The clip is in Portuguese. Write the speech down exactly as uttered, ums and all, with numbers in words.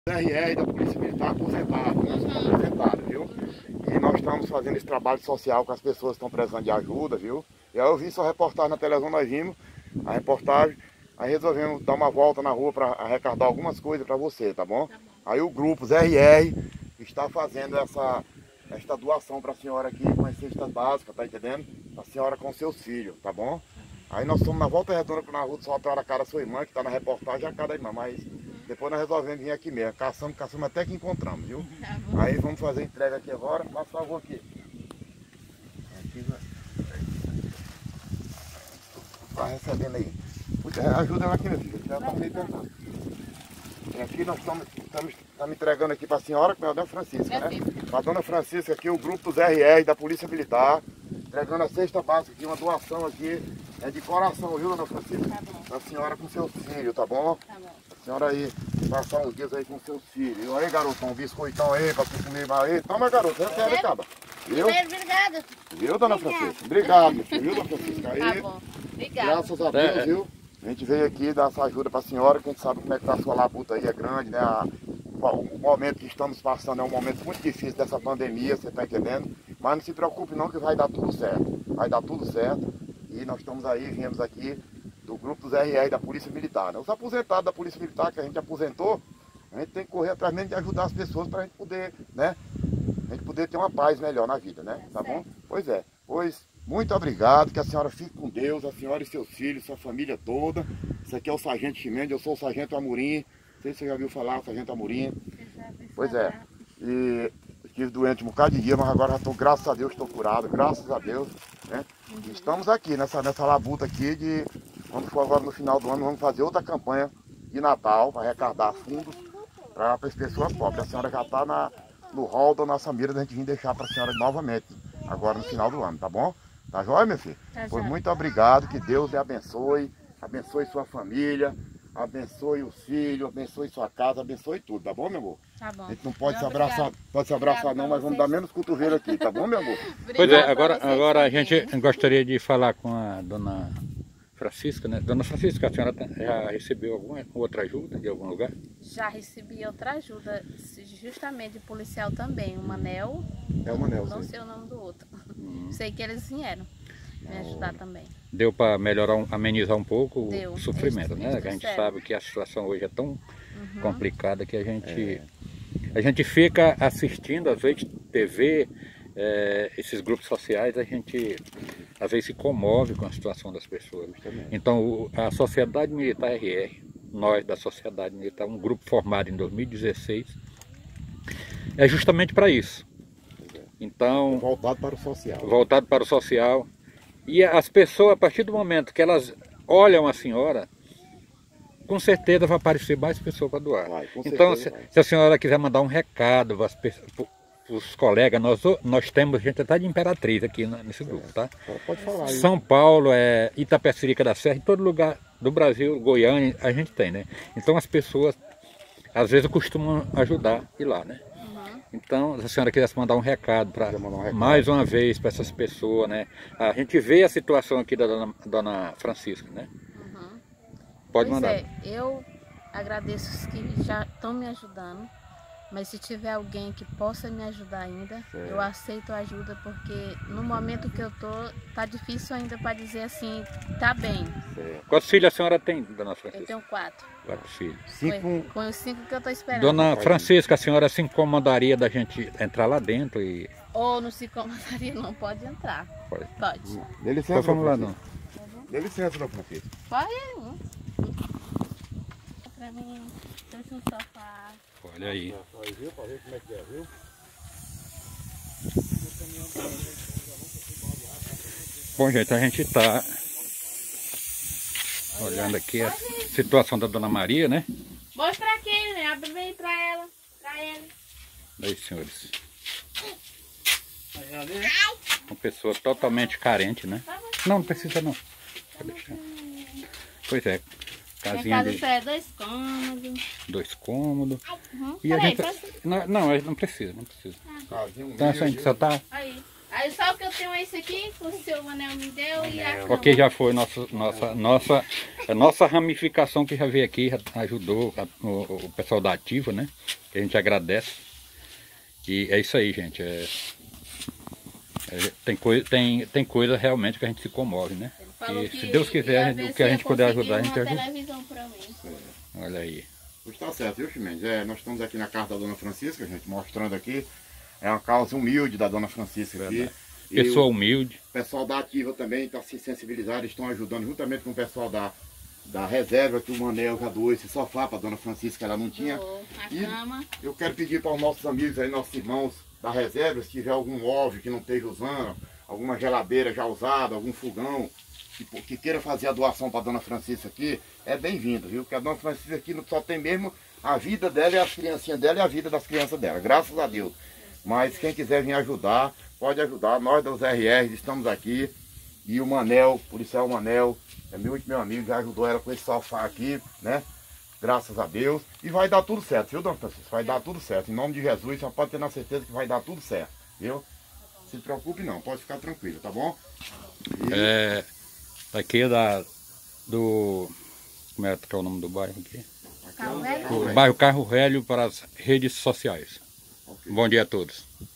R R da Polícia Militar aposentado, Uhum. aposentado, viu? E nós estamos fazendo esse trabalho social com as pessoas que estão precisando de ajuda, viu? E aí eu vi sua reportagem na televisão, nós vimos a reportagem, aí resolvemos dar uma volta na rua para arrecadar algumas coisas para você, tá bom? Tá bom. Aí o grupo R R está fazendo essa, esta doação para a senhora aqui com as cestas básicas, tá entendendo? A senhora com seus filhos, tá bom? Aí nós fomos na volta redonda na rua do Soltar a cara da sua irmã, que está na reportagem, a cara da irmã, mas depois nós resolvemos vir aqui mesmo, caçamos, caçamos até que encontramos, viu? Tá bom. Aí vamos fazer a entrega aqui agora, faz favor aqui. Aqui vai. Tá recebendo aí. Puxa, ajuda ela aqui, meu filho, ela tá meio tentando. E aqui nós estamos, estamos, estamos entregando aqui para a senhora, que é a Dona Francisca, né? Para a Dona Francisca aqui, o grupo dos R R da Polícia Militar, entregando a cesta básica aqui, uma doação aqui, é de coração, viu, Dona Francisca? Tá bom. Para a senhora com seus filhos, tá bom? Tá bom. A senhora aí, passar uns dias aí com seus filhos. E aí, garotão, um biscoitão aí, para você comer aí. Toma, garoto, recebe, acaba. Viu? Obrigada. Viu, Dona Francisca? Obrigado, meu filho, viu, Dona Francisca? Aí, Tá bom. Obrigada. graças a Deus, viu? A gente veio aqui dar essa ajuda para a senhora, que a gente sabe como é que tá a sua labuta aí, é grande, né? A, o momento que estamos passando é um momento muito difícil dessa pandemia, você está entendendo? Mas não se preocupe não que vai dar tudo certo. Vai dar tudo certo. E nós estamos aí, viemos aqui do grupo dos R R da Polícia Militar, né? Os aposentados da Polícia Militar que a gente aposentou, a gente tem que correr atrás mesmo de ajudar as pessoas para a gente poder, né? A gente poder ter uma paz melhor na vida, né? Tá bom? Pois é. Pois, muito obrigado, que a senhora fique com Deus, a senhora e seus filhos, sua família toda. Isso aqui é o Sargento Chimendes, eu sou o Sargento Amorim. Não sei se você já ouviu falar, Sargento Amorim. Pois é. E estive doente um bocado de dia, mas agora já estou, graças a Deus, estou curado, graças a Deus, né? E estamos aqui, nessa, nessa labuta aqui de, quando for agora no final do ano, vamos fazer outra campanha de Natal para arrecadar fundos para as pessoas pobres. A senhora já está na, no hall da nossa mira, da gente vir deixar para a senhora novamente, agora no final do ano, tá bom? Tá jóia, meu filho? Tá Pois jóia. muito obrigado, que Deus lhe abençoe, abençoe sua família, abençoe os filhos, abençoe sua casa, abençoe tudo, tá bom, meu amor? Tá bom. A gente não pode se Obrigada. abraçar, pode se abraçar Obrigada não, pra mas vamos vocês. dar menos cotovelo aqui, tá bom, meu amor? Pois é, Obrigada agora, pra vocês agora a também. gente gostaria de falar com a dona Francisca, né? Dona Francisca, a senhora já recebeu alguma outra ajuda de algum lugar? Já recebi outra ajuda, justamente de policial também, o Manel. É o Manel, Não sim. sei o nome do outro. Sei que eles vieram me ajudar também. Deu para melhorar, um- amenizar um pouco Deu. o sofrimento, Eles- né? eles Que a gente trouxeram. sabe que a situação hoje é tão Uhum. complicada que a gente, a gente fica assistindo, às vezes, T V, eh, esses grupos sociais, a gente às vezes se comove com a situação das pessoas. Então, o- a Sociedade Militar R R, nós da Sociedade Militar, um grupo formado em dois mil e dezesseis, é justamente para isso. Então, Voltado para o social. voltado para o social. E as pessoas, a partir do momento que elas olham a senhora, com certeza vai aparecer mais pessoas para doar. Vai, com Então, certeza se, vai. se a senhora quiser mandar um recado para os colegas, nós, nós temos gente até de Imperatriz aqui na- nesse grupo, tá? Agora pode falar aí. São Paulo, é, Itapecerica da Serra, em todo lugar do Brasil, Goiânia, a gente tem, né? Então as pessoas, às vezes, costumam ajudar ir lá, né? Uhum. Então, se a senhora quisesse mandar um recado para Queria mandar um recado. mais uma vez para essas pessoas, né? A gente vê a situação aqui da dona, dona Francisca, né? Uhum. Pode Pois mandar. é, eu agradeço os que já estão me ajudando, mas se tiver alguém que possa me ajudar ainda, Certo. eu aceito a ajuda, porque no momento que eu tô, tá difícil ainda para dizer assim, tá bem. Certo. Quantos filhos a senhora tem, dona Eu Francisca? tenho quatro. Quatro filhos. Cinco, Com, com os cinco que eu tô esperando. Dona Francisca, a senhora se incomodaria da gente entrar lá dentro e... Ou não se incomodaria, não pode entrar. Pode. Pode. dê licença, Então vamos lá, Dona não. Francisca. Dê licença, Dona Francisca. Pode ir. Pra mim, trouxe um sofá. Olha aí. Aí, viu? Pra ver como é que é, viu? Bom, gente, a gente está olhando aqui a situação da dona Maria, né? Mostra aqui, né? Abre bem pra ela. Pra ele. Aí, senhores. Uma pessoa totalmente carente, né? Não, não precisa não. Pode deixar. Pois é, Minha casinha casa de só é dois cômodos. dois cômodos. Uhum. E a Peraí, gente... pode- Não, não, não precisa, não precisa. Casinha Então a gente humilde, só tá... Aí. Aí só que eu tenho esse aqui, que o seu Manel me deu e a Porque já foi nossa, nossa, nossa, a nossa ramificação que já veio aqui, já ajudou a, o, o pessoal da Ativa, né? Que a gente agradece. E é isso aí, gente. É, é, tem, coisa, tem, tem coisa realmente que a gente se comove, né? E se Deus quiser, o que a gente puder ajudar, a gente ajuda. televisão pra mim. Olha aí. Está certo, viu, Chimenez? É, nós estamos aqui na casa da Dona Francisca, gente, mostrando aqui. É uma causa humilde da Dona Francisca aqui. Pessoa humilde. O pessoal da Ativa também está se sensibilizando, estão ajudando juntamente com o pessoal da, da reserva, que o Manel já doou esse sofá para a Dona Francisca, ela não tinha. Doou a E cama. eu quero pedir para os nossos amigos aí, nossos irmãos da reserva, se tiver algum móvel que não esteja usando, alguma geladeira já usada, algum fogão, que, que queira fazer a doação para a Dona Francisca aqui, é bem-vindo, viu? Porque a Dona Francisca aqui só tem mesmo a vida dela e as criancinhas dela e a vida das crianças dela, graças a Deus. Mas quem quiser vir ajudar, pode ajudar. Nós dos R Rs estamos aqui. E o Manel, o policial Manel, é muito meu amigo, já ajudou ela com esse sofá aqui, né? Graças a Deus. E vai dar tudo certo, viu, Dona Francisca? Vai dar tudo certo. Em nome de Jesus, só pode ter na certeza que vai dar tudo certo, viu? Se preocupe não, pode ficar tranquilo, tá bom? E... É, aqui é da, do... Como é que é o nome do bairro aqui? Carro Velho? O bairro Carro Velho para as redes sociais. Okay. Bom dia a todos.